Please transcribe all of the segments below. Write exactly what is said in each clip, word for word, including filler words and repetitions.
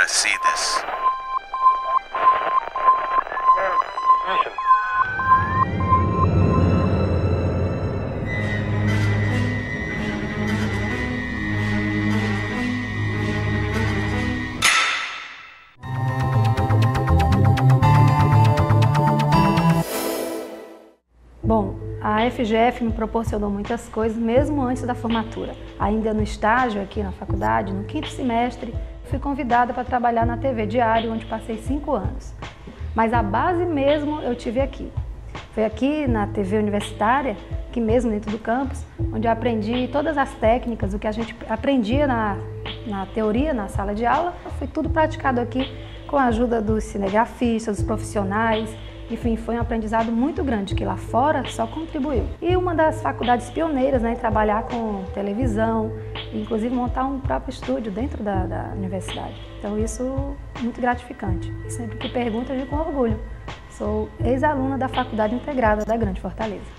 to see this. Bom, a F G F me proporcionou muitas coisas, mesmo antes da formatura. Ainda no estágio aqui na faculdade, no quinto semestre, fui convidada para trabalhar na T V Diário, onde passei cinco anos. Mas a base mesmo eu tive aqui. Foi aqui na T V universitária, aqui mesmo dentro do campus, onde eu aprendi todas as técnicas, o que a gente aprendia na, na teoria, na sala de aula, foi tudo praticado aqui com a ajuda dos cinegrafistas, dos profissionais. Enfim, foi um aprendizado muito grande, que lá fora só contribuiu. E uma das faculdades pioneiras, né, em trabalhar com televisão, inclusive montar um próprio estúdio dentro da, da universidade. Então isso é muito gratificante. E sempre que pergunto, eu digo com orgulho. Sou ex-aluna da Faculdade Integrada da Grande Fortaleza.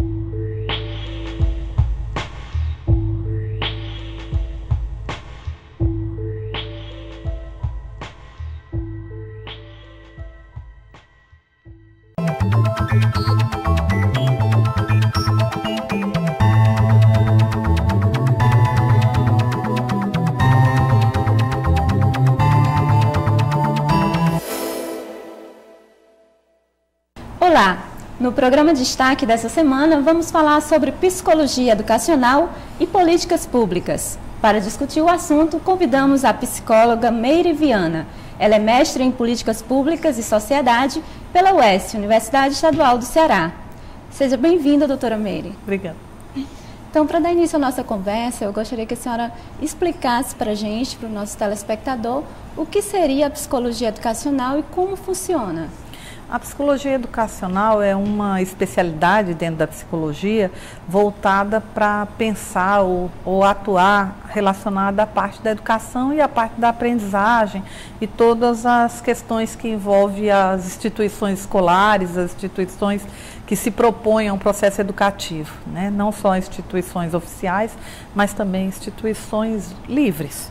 Olá! No programa Destaque dessa semana, vamos falar sobre psicologia educacional e políticas públicas. Para discutir o assunto, convidamos a psicóloga Meire Viana. Ela é mestre em Políticas Públicas e Sociedade pela U E S, Universidade Estadual do Ceará. Seja bem-vinda, doutora Meire. Obrigada. Então, para dar início à nossa conversa, eu gostaria que a senhora explicasse para a gente, para o nosso telespectador, o que seria a psicologia educacional e como funciona. A psicologia educacional é uma especialidade dentro da psicologia voltada para pensar ou, ou atuar relacionada à parte da educação e à parte da aprendizagem e todas as questões que envolvem as instituições escolares, as instituições que se propõem a um processo educativo, né? Não só instituições oficiais, mas também instituições livres.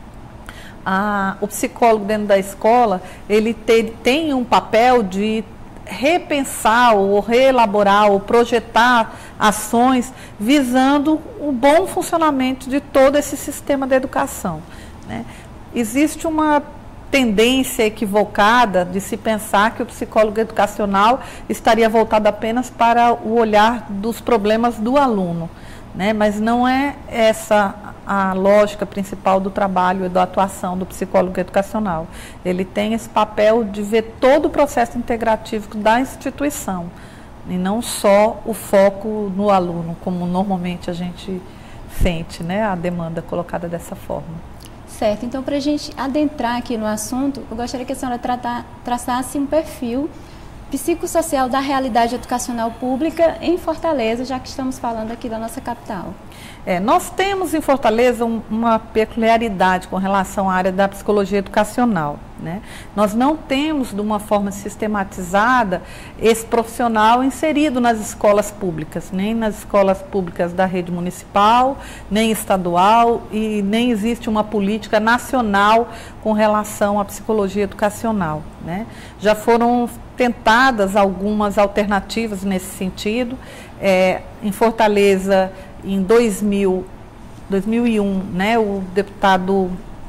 Ah, o psicólogo dentro da escola, ele te, tem um papel de repensar ou reelaborar ou projetar ações visando o bom funcionamento de todo esse sistema da educação, né? Existe uma tendência equivocada de se pensar que o psicólogo educacional estaria voltado apenas para o olhar dos problemas do aluno, né? Mas não é essa a lógica principal do trabalho e da atuação do psicólogo educacional. Ele tem esse papel de ver todo o processo integrativo da instituição e não só o foco no aluno, como normalmente a gente sente, né, a demanda colocada dessa forma. Certo, então para a gente adentrar aqui no assunto, eu gostaria que a senhora tratar, traçasse um perfil psicossocial da realidade educacional pública em Fortaleza, já que estamos falando aqui da nossa capital. É, nós temos em Fortaleza um, uma peculiaridade com relação à área da psicologia educacional, né? Nós não temos, de uma forma sistematizada, esse profissional inserido nas escolas públicas, nem nas escolas públicas da rede municipal, nem estadual, e nem existe uma política nacional com relação à psicologia educacional, né? Já foram tentadas algumas alternativas nesse sentido. É, em Fortaleza, em dois mil, dois mil e um, né, o deputado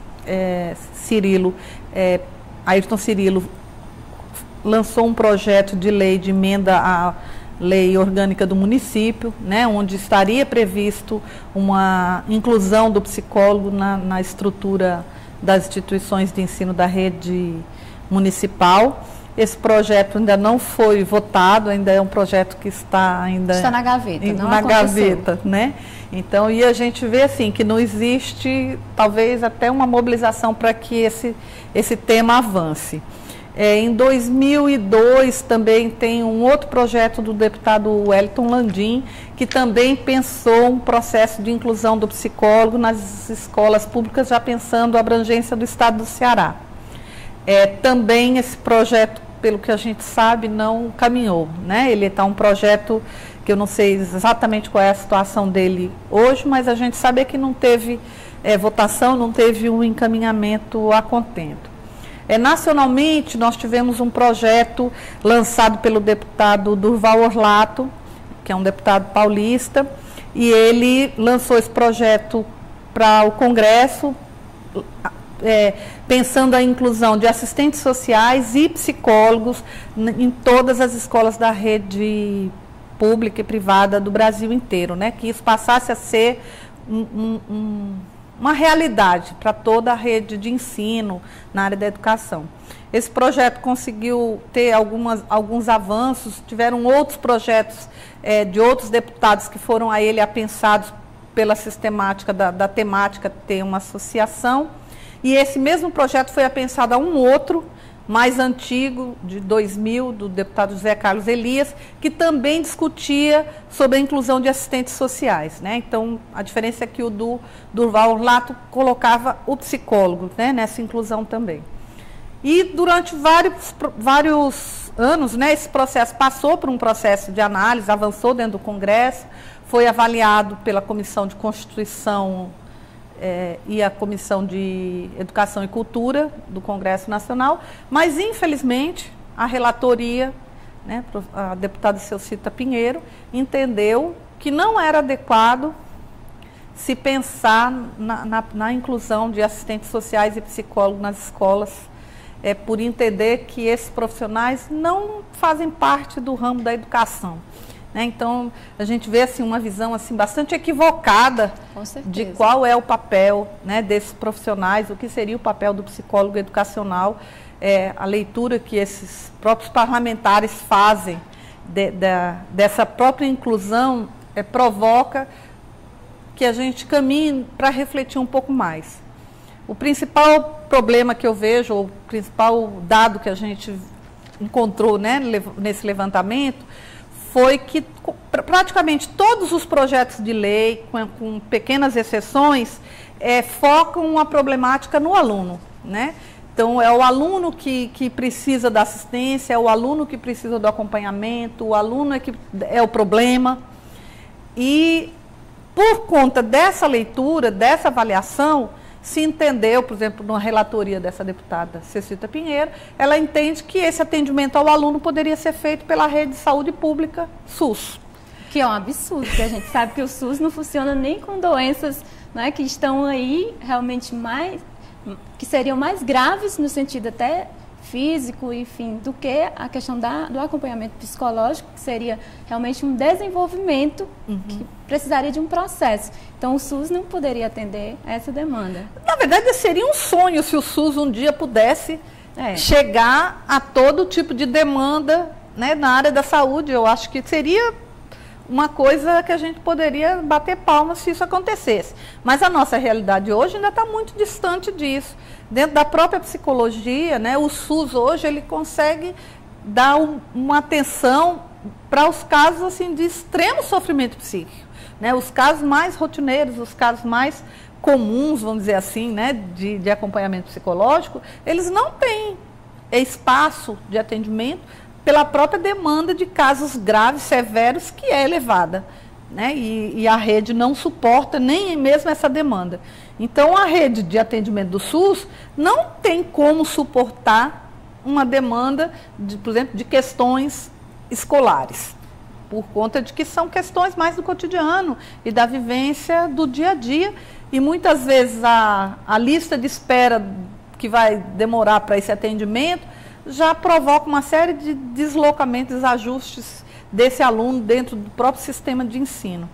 é, Cirilo, é, Ayrton Cirilo, lançou um projeto de lei de emenda à lei orgânica do município, né, onde estaria previsto uma inclusão do psicólogo na, na estrutura das instituições de ensino da rede municipal. Esse projeto ainda não foi votado, ainda é um projeto que está ainda está na gaveta, não na aconteceu. gaveta, né? Então, e a gente vê assim que não existe, talvez até uma mobilização para que esse esse tema avance. É, em dois mil e dois também tem um outro projeto do deputado Wellington Landim, que também pensou um processo de inclusão do psicólogo nas escolas públicas, já pensando a abrangência do estado do Ceará. É, também esse projeto, pelo que a gente sabe, não caminhou, né? Ele está um projeto que eu não sei exatamente qual é a situação dele hoje, mas a gente sabe que não teve é, votação, não teve um encaminhamento a contento. É, nacionalmente, nós tivemos um projeto lançado pelo deputado Durval Orlato, que é um deputado paulista, e ele lançou esse projeto para o Congresso, é, pensando a inclusão de assistentes sociais e psicólogos em todas as escolas da rede pública e privada do Brasil inteiro, né? Que isso passasse a ser um, um, uma realidade para toda a rede de ensino na área da educação. Esse projeto conseguiu ter algumas, alguns avanços, tiveram outros projetos é, de outros deputados que foram a ele apensados pela sistemática da, da temática ter uma associação, e esse mesmo projeto foi apensado a um outro, mais antigo, de dois mil, do deputado José Carlos Elias, que também discutia sobre a inclusão de assistentes sociais, né? Então, a diferença é que o do Durval Orlato colocava o psicólogo, né, nessa inclusão também. E durante vários, vários anos, né, esse processo passou por um processo de análise, avançou dentro do Congresso, foi avaliado pela Comissão de Constituição é, e a Comissão de Educação e Cultura do Congresso Nacional, mas, infelizmente, a relatoria, né, a deputada Celcita Pinheiro, entendeu que não era adequado se pensar na, na, na inclusão de assistentes sociais e psicólogos nas escolas, é, por entender que esses profissionais não fazem parte do ramo da educação. Né? Então, a gente vê assim, uma visão assim, bastante equivocada de qual é o papel, né, desses profissionais, o que seria o papel do psicólogo educacional, é, a leitura que esses próprios parlamentares fazem de, de, dessa própria inclusão é, provoca que a gente caminhe para refletir um pouco mais. O principal problema que eu vejo, o principal dado que a gente encontrou, né, nesse levantamento, foi que praticamente todos os projetos de lei, com, com pequenas exceções, é, focam a problemática no aluno, né? Então, é o aluno que, que precisa da assistência, é o aluno que precisa do acompanhamento, o aluno é que é o problema. E, por conta dessa leitura, dessa avaliação, se entendeu, por exemplo, numa relatoria dessa deputada Celcita Pinheiro, ela entende que esse atendimento ao aluno poderia ser feito pela rede de saúde pública SUS. Que é um absurdo, porque a gente sabe que o SUS não funciona nem com doenças, né, que estão aí realmente mais, que seriam mais graves no sentido até físico, enfim, do que a questão da, do acompanhamento psicológico, que seria realmente um desenvolvimento uhum. que precisaria de um processo. Então, o SUS não poderia atender a essa demanda. Na verdade, seria um sonho se o SUS um dia pudesse é. chegar a todo tipo de demanda, né, na área da saúde. Eu acho que seria uma coisa que a gente poderia bater palmas se isso acontecesse. Mas a nossa realidade hoje ainda está muito distante disso. Dentro da própria psicologia, né, o SUS hoje ele consegue dar um, uma atenção para os casos assim, de extremo sofrimento psíquico. Né, os casos mais rotineiros, os casos mais comuns, vamos dizer assim, né, de, de acompanhamento psicológico, eles não têm espaço de atendimento pela própria demanda de casos graves, severos, que é elevada. Né, e, e a rede não suporta nem mesmo essa demanda. Então, a rede de atendimento do SUS não tem como suportar uma demanda, de, por exemplo, de questões escolares, por conta de que são questões mais do cotidiano e da vivência do dia a dia. E muitas vezes a, a lista de espera que vai demorar para esse atendimento já provoca uma série de deslocamentos, desajustes desse aluno dentro do próprio sistema de ensino.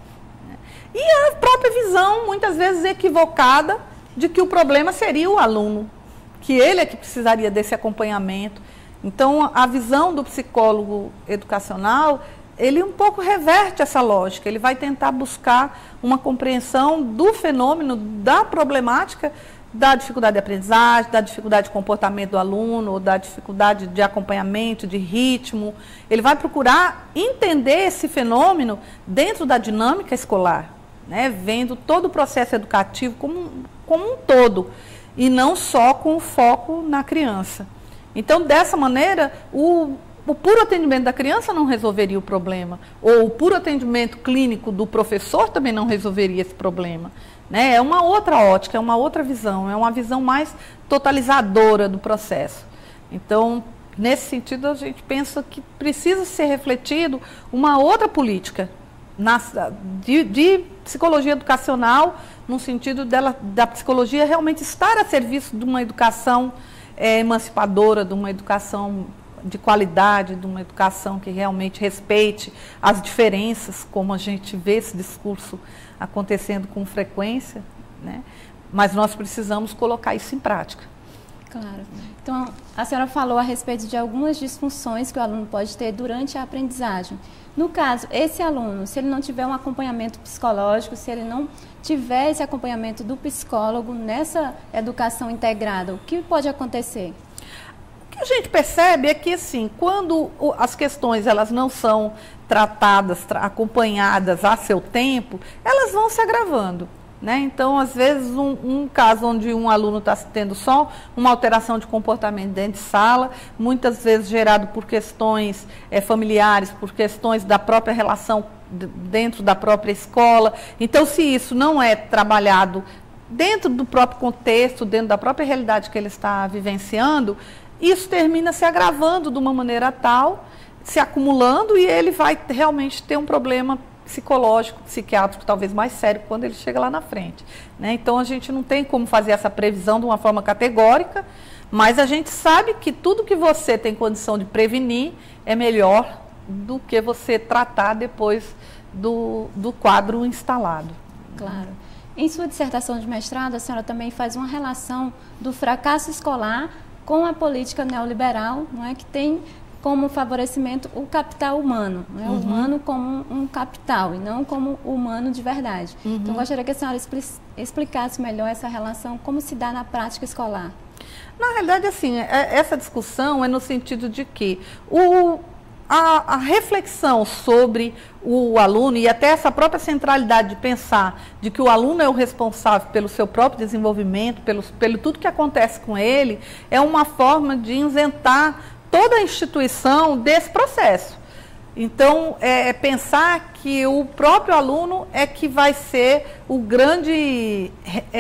E a própria visão, muitas vezes equivocada, de que o problema seria o aluno, que ele é que precisaria desse acompanhamento. Então, a visão do psicólogo educacional, ele um pouco reverte essa lógica, ele vai tentar buscar uma compreensão do fenômeno, da problemática, da dificuldade de aprendizagem, da dificuldade de comportamento do aluno, da dificuldade de acompanhamento, de ritmo. Ele vai procurar entender esse fenômeno dentro da dinâmica escolar, né? Vendo todo o processo educativo como, como um todo, e não só com o foco na criança. Então, dessa maneira, o, o puro atendimento da criança não resolveria o problema, ou o puro atendimento clínico do professor também não resolveria esse problema. Né? É uma outra ótica, é uma outra visão, é uma visão mais totalizadora do processo. Então, nesse sentido, a gente pensa que precisa ser refletido uma outra política na, de, de psicologia educacional, no sentido dela, da psicologia realmente estar a serviço de uma educação é, emancipadora, de uma educação de qualidade, de uma educação que realmente respeite as diferenças, como a gente vê esse discurso acontecendo com frequência, né? Mas nós precisamos colocar isso em prática. Claro. Então, a senhora falou a respeito de algumas disfunções que o aluno pode ter durante a aprendizagem. No caso, esse aluno, se ele não tiver um acompanhamento psicológico, se ele não tiver esse acompanhamento do psicólogo nessa educação integrada, o que pode acontecer? O que a gente percebe é que, assim, quando as questões elas não são tratadas, tra- acompanhadas a seu tempo, elas vão se agravando. Né? Então, às vezes, um, um caso onde um aluno está tendo só uma alteração de comportamento dentro de sala, muitas vezes gerado por questões é, familiares, por questões da própria relação d- dentro da própria escola. Então, se isso não é trabalhado dentro do próprio contexto, dentro da própria realidade que ele está vivenciando, isso termina se agravando de uma maneira tal, se acumulando, e ele vai realmente ter um problema psicológico, psiquiátrico, talvez mais sério, quando ele chega lá na frente. Né? Então, a gente não tem como fazer essa previsão de uma forma categórica, mas a gente sabe que tudo que você tem condição de prevenir é melhor do que você tratar depois do, do quadro instalado. Claro. Em sua dissertação de mestrado, a senhora também faz uma relação do fracasso escolar com a política neoliberal, não é, que tem como favorecimento o capital humano, não é? Uhum. O humano como um capital e não como humano de verdade. Uhum. Então, gostaria que a senhora explicasse melhor essa relação, como se dá na prática escolar. Na realidade, assim, essa discussão é no sentido de que o, a, a reflexão sobre o aluno e até essa própria centralidade de pensar de que o aluno é o responsável pelo seu próprio desenvolvimento, pelo, pelo tudo que acontece com ele, é uma forma de isentar toda a instituição desse processo. Então, é, é pensar que o próprio aluno é que vai ser o grande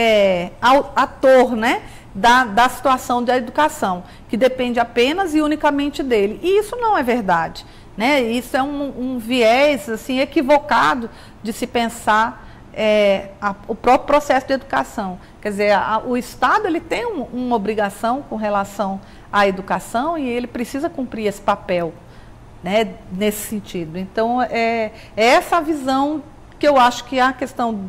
é, ator, né, da, da situação da educação, que depende apenas e unicamente dele. E isso não é verdade. Né? Isso é um, um viés assim, equivocado de se pensar é, a, o próprio processo de educação. Quer dizer, a, o Estado ele tem um, uma obrigação com relação à educação e ele precisa cumprir esse papel, né, nesse sentido. Então, é, é essa visão que eu acho que a questão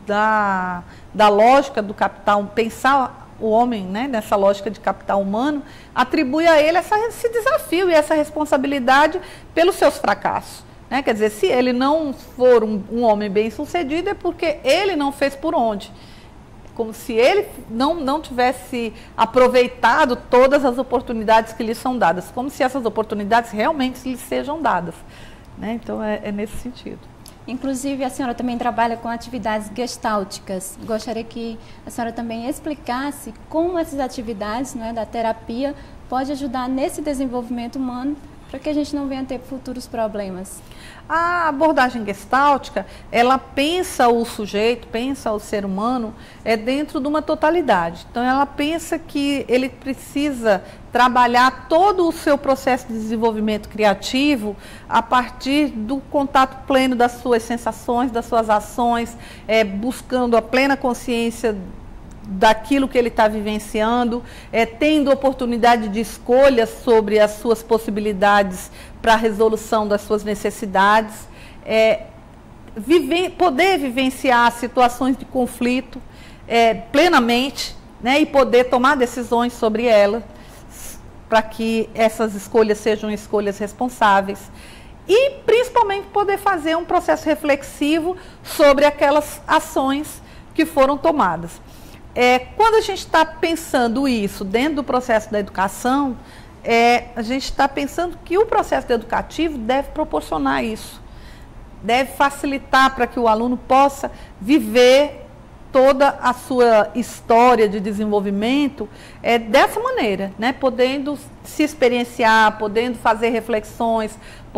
da, da lógica do capital, pensar o homem, né, nessa lógica de capital humano, atribui a ele essa, esse desafio e essa responsabilidade pelos seus fracassos. Né? Quer dizer, se ele não for um, um homem bem-sucedido, é porque ele não fez por onde. Como se ele não, não tivesse aproveitado todas as oportunidades que lhe são dadas, como se essas oportunidades realmente lhe sejam dadas. Né? Então, é, é nesse sentido. Inclusive, a senhora também trabalha com atividades gestálticas. Gostaria que a senhora também explicasse como essas atividades, não é, da terapia pode ajudar nesse desenvolvimento humano para que a gente não venha a ter futuros problemas. A abordagem gestáltica, ela pensa o sujeito, pensa o ser humano é, dentro de uma totalidade. Então, ela pensa que ele precisa trabalhar todo o seu processo de desenvolvimento criativo a partir do contato pleno das suas sensações, das suas ações, é, buscando a plena consciência daquilo que ele está vivenciando, é, tendo oportunidade de escolha sobre as suas possibilidades para a resolução das suas necessidades, é, vive, poder vivenciar situações de conflito é, plenamente, né, e poder tomar decisões sobre elas, para que essas escolhas sejam escolhas responsáveis. E, principalmente, poder fazer um processo reflexivo sobre aquelas ações que foram tomadas. É, quando a gente está pensando isso dentro do processo da educação, é, a gente está pensando que o processo educativo deve proporcionar isso, deve facilitar para que o aluno possa viver toda a sua história de desenvolvimento é dessa maneira, né? Podendo se experienciar, podendo fazer reflexões,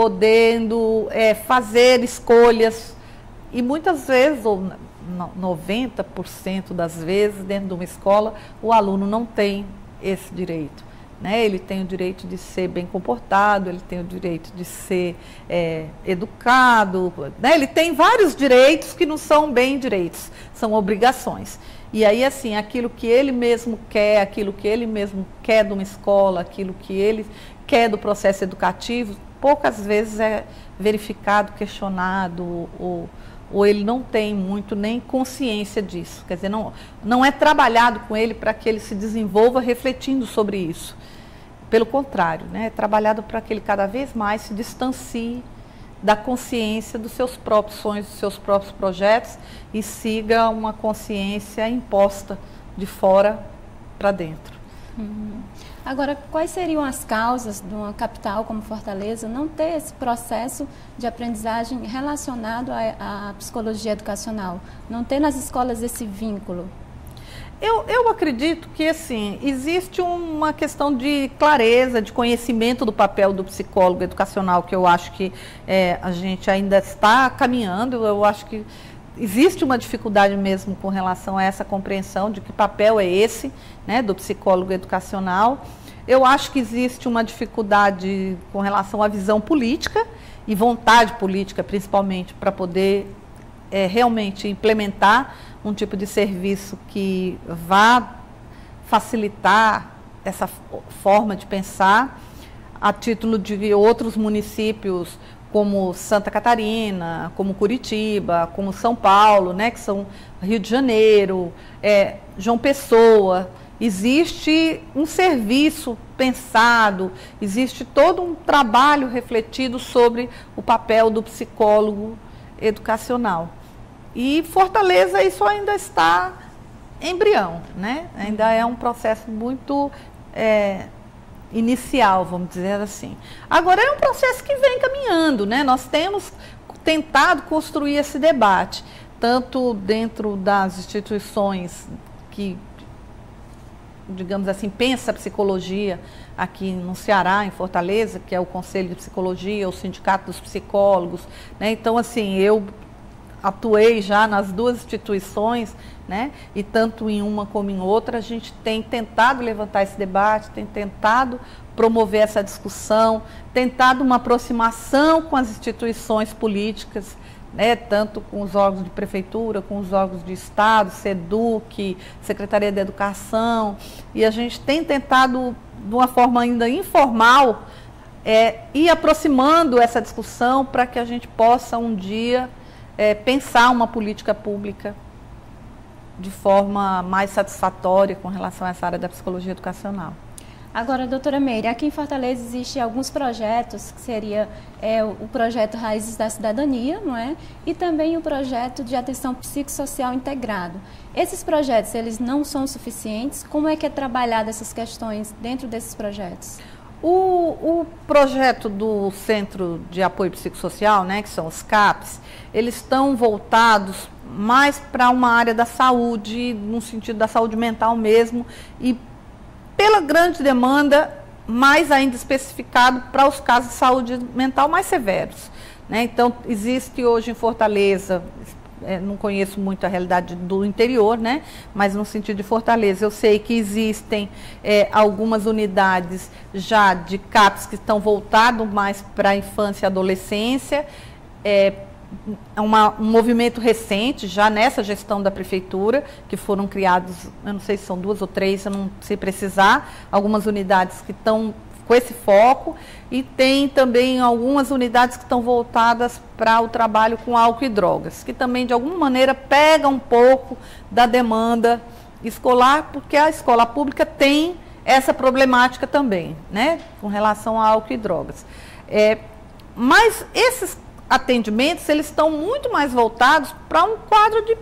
podendo é, fazer escolhas. E muitas vezes, ou noventa por cento das vezes, dentro de uma escola, o aluno não tem esse direito. Né? Ele tem o direito de ser bem comportado, ele tem o direito de ser é, educado, né? Ele tem vários direitos que não são bem direitos, são obrigações. E aí, assim, aquilo que ele mesmo quer, aquilo que ele mesmo quer de uma escola, aquilo que ele quer do processo educativo, poucas vezes é verificado, questionado, ou, ou ele não tem muito nem consciência disso. Quer dizer, não, não é trabalhado com ele para que ele se desenvolva refletindo sobre isso. Pelo contrário, né, é trabalhado para que ele cada vez mais se distancie da consciência dos seus próprios sonhos, dos seus próprios projetos e siga uma consciência imposta de fora para dentro. Uhum. Agora, quais seriam as causas de uma capital como Fortaleza não ter esse processo de aprendizagem relacionado à, à psicologia educacional? Não ter nas escolas esse vínculo? Eu, eu acredito que, assim, existe uma questão de clareza, de conhecimento do papel do psicólogo educacional, que eu acho que é, a gente ainda está caminhando. Eu acho que existe uma dificuldade mesmo com relação a essa compreensão de que papel é esse, né, do psicólogo educacional. Eu acho que existe uma dificuldade com relação à visão política e vontade política, principalmente, para poder é, realmente implementar um tipo de serviço que vá facilitar essa forma de pensar, a título de outros municípios como Santa Catarina, como Curitiba, como São Paulo, né, que são Rio de Janeiro, é, João Pessoa. Existe um serviço pensado, existe todo um trabalho refletido sobre o papel do psicólogo educacional. E Fortaleza, isso ainda está embrião, né? Ainda é um processo muito é, inicial, vamos dizer assim. Agora, é um processo que vem caminhando, né? Nós temos tentado construir esse debate, tanto dentro das instituições que, digamos assim, pensa a psicologia aqui no Ceará, em Fortaleza, que é o Conselho de Psicologia, o Sindicato dos Psicólogos, né? Então, assim, eu atuei já nas duas instituições, né? E tanto em uma como em outra, a gente tem tentado levantar esse debate, tem tentado promover essa discussão, tentado uma aproximação com as instituições políticas, né? Tanto com os órgãos de prefeitura, com os órgãos de Estado, SEDUC, Secretaria de Educação, e a gente tem tentado, de uma forma ainda informal, é, ir aproximando essa discussão para que a gente possa um dia É, pensar uma política pública de forma mais satisfatória com relação a essa área da psicologia educacional. Agora, doutora Meire, aqui em Fortaleza existem alguns projetos, que seria é, o projeto Raízes da Cidadania, não é? E também o projeto de atenção psicossocial integrado. Esses projetos, eles não são suficientes? Como é que é trabalhado essas questões dentro desses projetos? O, o projeto do Centro de Apoio Psicossocial, né, que são os CAPs, eles estão voltados mais para uma área da saúde, no sentido da saúde mental mesmo, e pela grande demanda, mais ainda especificado para os casos de saúde mental mais severos, né? Então, existe hoje em Fortaleza, é, não conheço muito a realidade do interior, né? Mas no sentido de Fortaleza, eu sei que existem é, algumas unidades já de CAPs que estão voltados mais para a infância e adolescência. É uma, um movimento recente, já nessa gestão da prefeitura, que foram criados, eu não sei se são duas ou três, eu não sei precisar, algumas unidades que estão com esse foco, e tem também algumas unidades que estão voltadas para o trabalho com álcool e drogas, que também de alguma maneira pega um pouco da demanda escolar, porque a escola pública tem essa problemática também, né, com relação a álcool e drogas. É, mas esses atendimentos, eles estão muito mais voltados para um quadro de,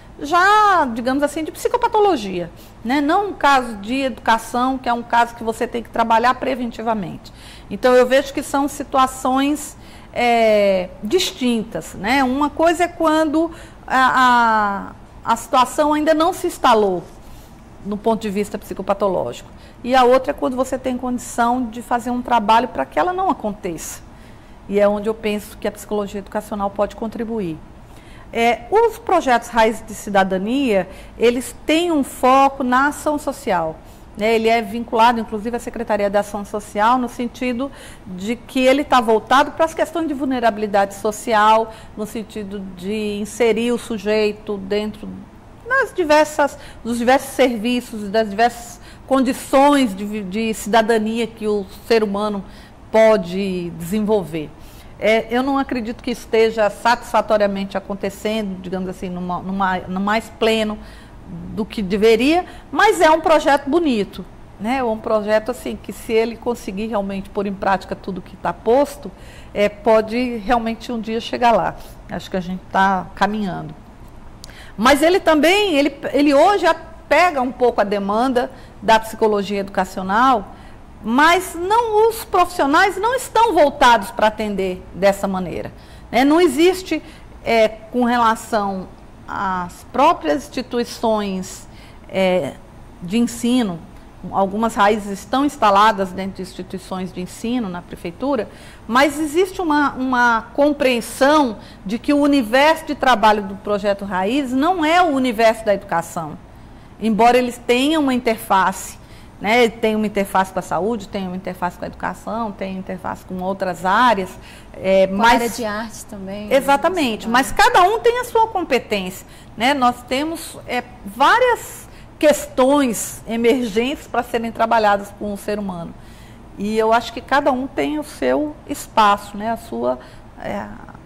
já, digamos assim, de psicopatologia, né? Não um caso de educação, que é um caso que você tem que trabalhar preventivamente. Então, eu vejo que são situações é, distintas, né? Uma coisa é quando a, a, a situação ainda não se instalou no ponto de vista psicopatológico. E a outra é quando você tem condição de fazer um trabalho para que ela não aconteça. E é onde eu penso que a psicologia educacional pode contribuir. É, os projetos Raiz de Cidadania, eles têm um foco na ação social. Né? Ele é vinculado, inclusive, à Secretaria de Ação Social, no sentido de que ele está voltado para as questões de vulnerabilidade social, no sentido de inserir o sujeito dentro nas diversas, dos diversos serviços, das diversas condições de, de cidadania que o ser humano pode desenvolver. É, eu não acredito que esteja satisfatoriamente acontecendo, digamos assim, numa, numa, no mais pleno do que deveria, mas é um projeto bonito, né? É um projeto assim que, se ele conseguir realmente pôr em prática tudo que está posto, é, pode realmente um dia chegar lá. Acho que a gente está caminhando. Mas ele também, ele, ele hoje pega um pouco a demanda da psicologia educacional, mas não, os profissionais não estão voltados para atender dessa maneira. Né? Não existe, é, com relação às próprias instituições é, de ensino, algumas raízes estão instaladas dentro de instituições de ensino na prefeitura, mas existe uma, uma compreensão de que o universo de trabalho do projeto Raiz não é o universo da educação, embora eles tenham uma interface. Né, tem uma interface com a saúde, tem uma interface com a educação, tem interface com outras áreas. É, com mas, a área de arte também. Exatamente, né? Mas cada um tem a sua competência. Né? Nós temos é, várias questões emergentes para serem trabalhadas por um ser humano. E eu acho que cada um tem o seu espaço, né? a, sua, é,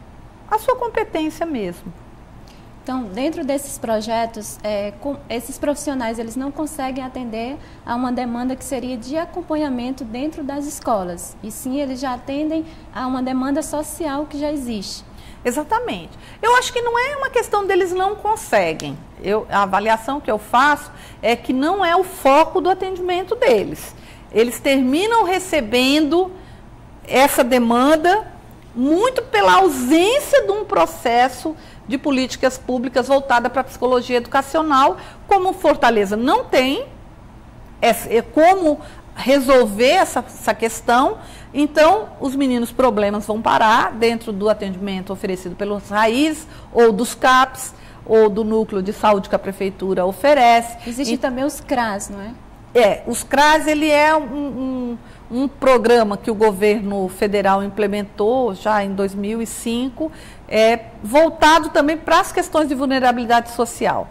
a sua competência mesmo. Então, dentro desses projetos, é, com, esses profissionais, eles não conseguem atender a uma demanda que seria de acompanhamento dentro das escolas. E sim, eles já atendem a uma demanda social que já existe. Exatamente. Eu acho que não é uma questão deles não conseguem. Eu, a avaliação que eu faço é que não é o foco do atendimento deles. Eles terminam recebendo essa demanda muito pela ausência de um processo de políticas públicas voltada para a psicologia educacional, como Fortaleza não tem, é, é como resolver essa, essa questão. Então, os meninos problemas vão parar dentro do atendimento oferecido pelos Raiz, ou dos CAPs, ou do núcleo de saúde que a prefeitura oferece. Existe e, também os CRAS, não é? É, os CRAS, ele é um, um, um programa que o governo federal implementou já em dois mil e cinco, é, voltado também para as questões de vulnerabilidade social.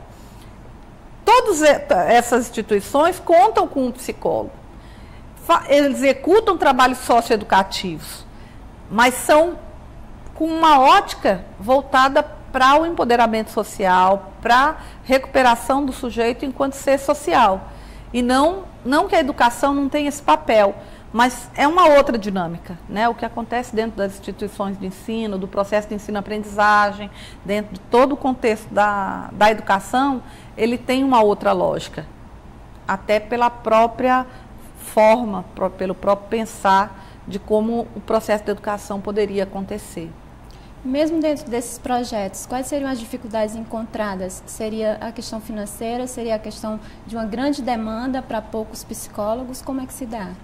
Todas essas instituições contam com um psicólogo. Eles executam trabalhos socioeducativos, mas são com uma ótica voltada para o empoderamento social, para a recuperação do sujeito enquanto ser social. E não, não que a educação não tenha esse papel, mas é uma outra dinâmica, né? O que acontece dentro das instituições de ensino, do processo de ensino-aprendizagem, dentro de todo o contexto da, da educação, ele tem uma outra lógica, até pela própria forma, pelo próprio pensar de como o processo de educação poderia acontecer. Mesmo dentro desses projetos, quais seriam as dificuldades encontradas? Seria a questão financeira? Seria a questão de uma grande demanda para poucos psicólogos? Como é que se dá?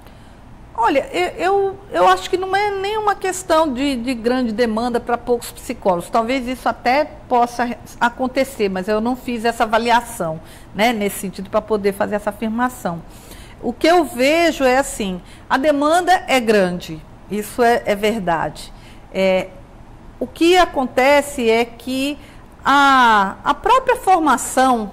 Olha, eu, eu acho que não é nenhuma questão de, de grande demanda para poucos psicólogos. Talvez isso até possa acontecer, mas eu não fiz essa avaliação, né, nesse sentido, para poder fazer essa afirmação. O que eu vejo é assim, a demanda é grande, isso é, é verdade. É, o que acontece é que a, a própria formação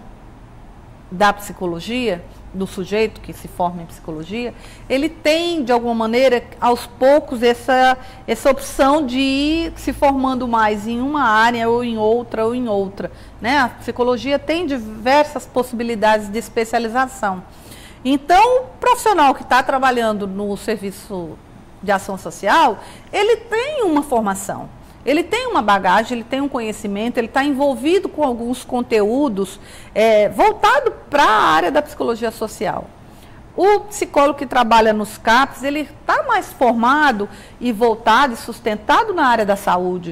da psicologia, do sujeito que se forma em psicologia, ele tem, de alguma maneira, aos poucos, essa, essa opção de ir se formando mais em uma área ou em outra ou em outra. Né? A psicologia tem diversas possibilidades de especialização. Então, o profissional que está trabalhando no serviço de ação social, ele tem uma formação. Ele tem uma bagagem, ele tem um conhecimento, ele está envolvido com alguns conteúdos é, voltados para a área da psicologia social. O psicólogo que trabalha nos CAPs, ele está mais formado e voltado e sustentado na área da saúde,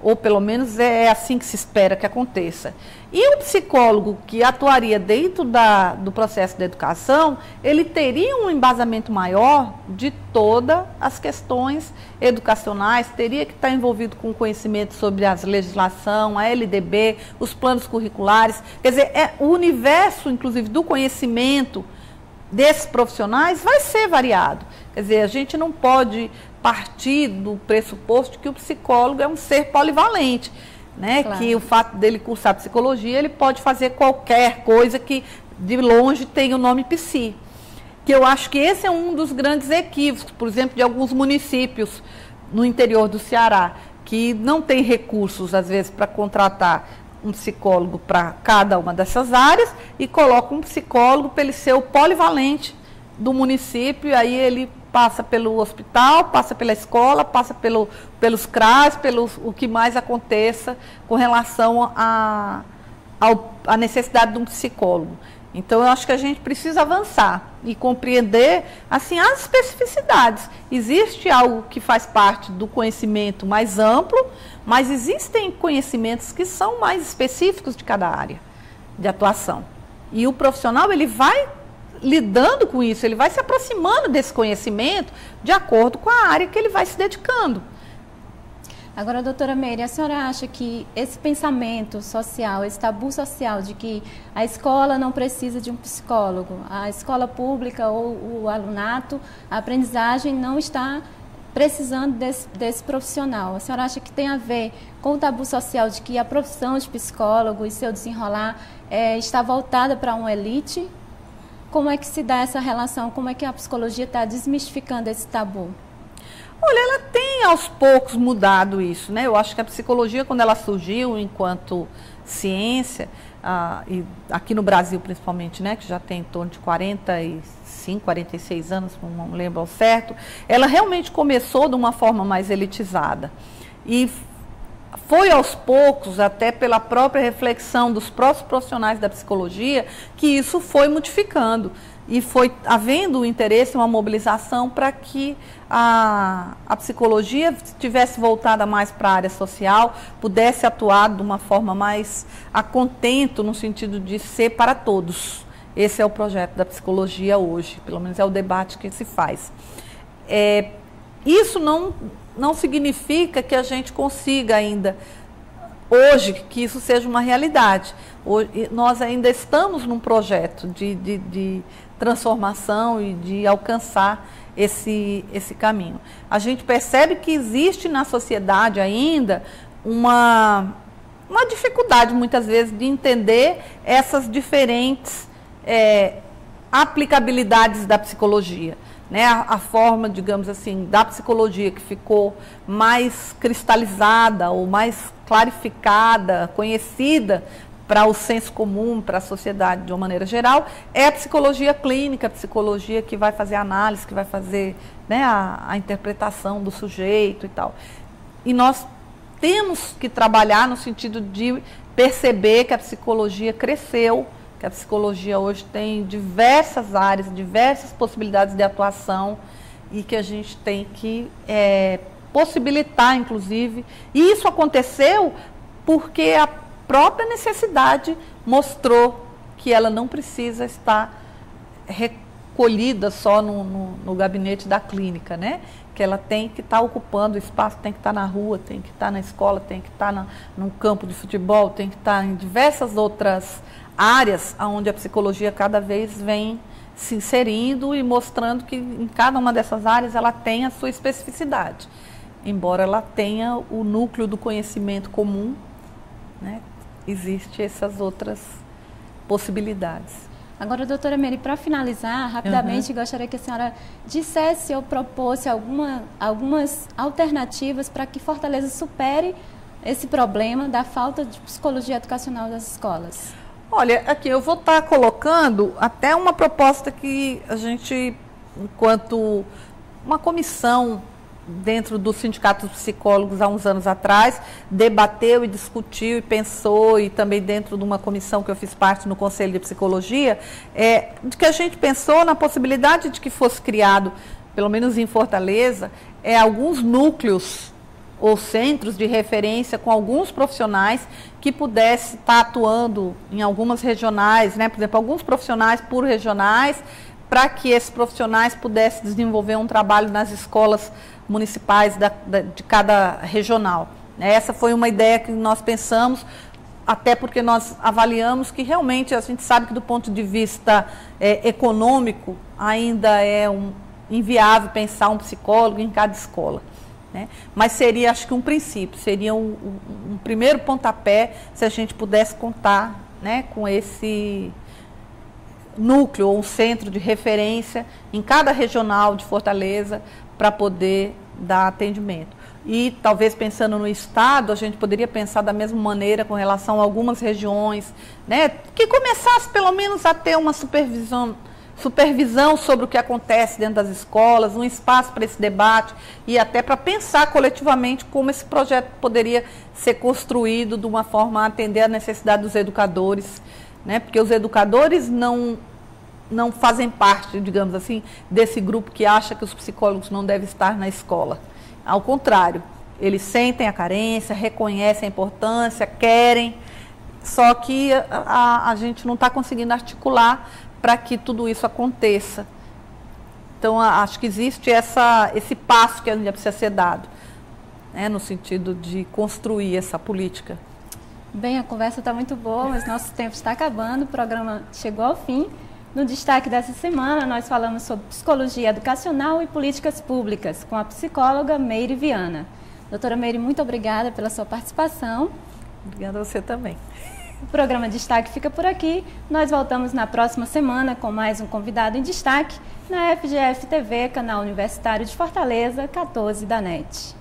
ou pelo menos é assim que se espera que aconteça. E o psicólogo que atuaria dentro da, do processo da educação, ele teria um embasamento maior de todas as questões educacionais, teria que estar envolvido com conhecimento sobre a legislação, a L D B, os planos curriculares, quer dizer, é, o universo, inclusive, do conhecimento desses profissionais vai ser variado. Quer dizer, a gente não pode partir do pressuposto de que o psicólogo é um ser polivalente, né? Claro. Que o fato dele cursar psicologia, ele pode fazer qualquer coisa que de longe tenha o nome psi. Que eu acho que esse é um dos grandes equívocos, por exemplo, de alguns municípios no interior do Ceará, que não tem recursos, às vezes, para contratar um psicólogo para cada uma dessas áreas e coloca um psicólogo para ele ser o polivalente do município, e aí ele passa pelo hospital, passa pela escola, passa pelo, pelos C R A S, pelo o que mais aconteça com relação à a, a, a necessidade de um psicólogo. Então, eu acho que a gente precisa avançar e compreender, assim, as especificidades. Existe algo que faz parte do conhecimento mais amplo, mas existem conhecimentos que são mais específicos de cada área de atuação. E o profissional, ele vai lidando com isso, ele vai se aproximando desse conhecimento de acordo com a área que ele vai se dedicando. Agora, doutora Meire, a senhora acha que esse pensamento social, esse tabu social de que a escola não precisa de um psicólogo, a escola pública ou o alunato, a aprendizagem não está precisando desse, desse profissional, a senhora acha que tem a ver com o tabu social de que a profissão de psicólogo e seu desenrolar é, está voltada para uma elite? Como é que se dá essa relação? Como é que a psicologia está desmistificando esse tabu? Olha, ela tem aos poucos mudado isso, né? Eu acho que a psicologia, quando ela surgiu enquanto ciência, ah, e aqui no Brasil principalmente, né, que já tem em torno de quarenta e cinco, quarenta e seis anos, não lembro ao certo, ela realmente começou de uma forma mais elitizada. E foi aos poucos, até pela própria reflexão dos próprios profissionais da psicologia, que isso foi modificando. E foi havendo um interesse, uma mobilização para que a, a psicologia estivesse voltada mais para a área social, pudesse atuar de uma forma mais a contento, no sentido de ser para todos. Esse é o projeto da psicologia hoje, pelo menos é o debate que se faz. É, isso não... não significa que a gente consiga ainda, hoje, que isso seja uma realidade. Hoje, nós ainda estamos num projeto de, de, de transformação e de alcançar esse, esse caminho. A gente percebe que existe na sociedade ainda uma, uma dificuldade, muitas vezes, de entender essas diferentes é, aplicabilidades da psicologia. Né, a, a forma, digamos assim, da psicologia que ficou mais cristalizada ou mais clarificada, conhecida para o senso comum, para a sociedade de uma maneira geral, é a psicologia clínica, a psicologia que vai fazer análise, que vai fazer, né, a, a interpretação do sujeito e tal. E nós temos que trabalhar no sentido de perceber que a psicologia cresceu, que a psicologia hoje tem diversas áreas, diversas possibilidades de atuação e que a gente tem que é, possibilitar, inclusive. E isso aconteceu porque a própria necessidade mostrou que ela não precisa estar recolhida só no, no, no gabinete da clínica, né? Que ela tem que estar ocupando o espaço, tem que estar na rua, tem que estar na escola, tem que estar na, num campo de futebol, tem que estar em diversas outras áreas onde a psicologia cada vez vem se inserindo e mostrando que em cada uma dessas áreas ela tem a sua especificidade. Embora ela tenha o núcleo do conhecimento comum, né, existem essas outras possibilidades. Agora, doutora Meire, para finalizar, rapidamente, uhum. gostaria que a senhora dissesse ou propôsse alguma, algumas alternativas para que Fortaleza supere esse problema da falta de psicologia educacional das escolas. Olha, aqui eu vou estar colocando até uma proposta que a gente, enquanto uma comissão dentro do Sindicato dos Psicólogos há uns anos atrás, debateu e discutiu e pensou, e também dentro de uma comissão que eu fiz parte no Conselho de Psicologia, é, de que a gente pensou na possibilidade de que fosse criado, pelo menos em Fortaleza, é, alguns núcleos ou centros de referência com alguns profissionais que pudessem estar atuando em algumas regionais, né? Por exemplo, alguns profissionais por regionais, para que esses profissionais pudessem desenvolver um trabalho nas escolas municipais da, da, de cada regional. Essa foi uma ideia que nós pensamos, até porque nós avaliamos que realmente a gente sabe que do ponto de vista é, econômico ainda é um, inviável pensar um psicólogo em cada escola. Né? Mas seria, acho que um princípio, seria um, um, um primeiro pontapé se a gente pudesse contar, né, com esse núcleo ou um centro de referência em cada regional de Fortaleza para poder dar atendimento. E talvez pensando no Estado, a gente poderia pensar da mesma maneira com relação a algumas regiões, né, que começasse pelo menos a ter uma supervisão, supervisão sobre o que acontece dentro das escolas, um espaço para esse debate e até para pensar coletivamente como esse projeto poderia ser construído de uma forma a atender a necessidade dos educadores, né, porque os educadores não, não fazem parte, digamos assim, desse grupo que acha que os psicólogos não devem estar na escola. Ao contrário, eles sentem a carência, reconhecem a importância, querem, só que a, a, a gente não está conseguindo articular para que tudo isso aconteça. Então, a, acho que existe essa, esse passo que ainda precisa ser dado, né, no sentido de construir essa política. Bem, a conversa está muito boa, mas nosso tempo está acabando, o programa chegou ao fim. No destaque dessa semana, nós falamos sobre psicologia educacional e políticas públicas, com a psicóloga Meire Viana. Doutora Meire, muito obrigada pela sua participação. Obrigada a você também. O programa Destaque fica por aqui. Nós voltamos na próxima semana com mais um convidado em destaque na F G F T V, canal Universitário de Fortaleza, quatorze da N E T.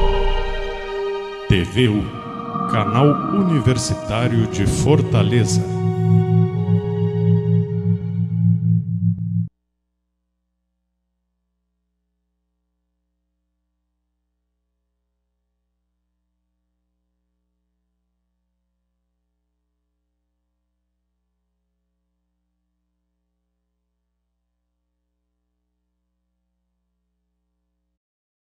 T V U, Canal Universitário de Fortaleza.